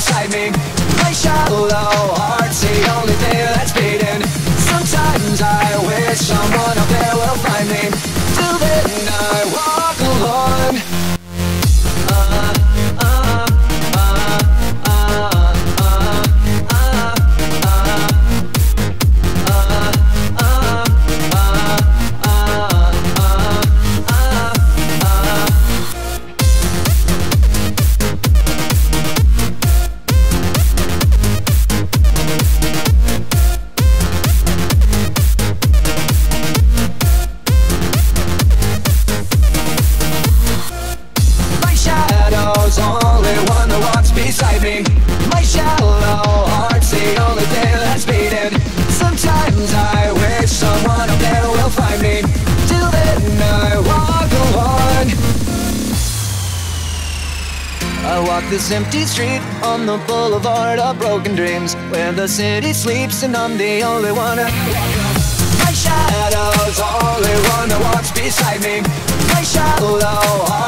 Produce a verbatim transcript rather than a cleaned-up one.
beside me. My shallow heart's the only thing that's beating. Sometimes I wish someone up there will find me. Till then I walk alone. Only one that walks beside me. My shallow heart's the only thing that's beating. Sometimes I wish someone up there will find me. Till then I walk alone. I walk this empty street on the boulevard of broken dreams, where the city sleeps and I'm the only one. My shadow's only one that walks beside me. My shallow heart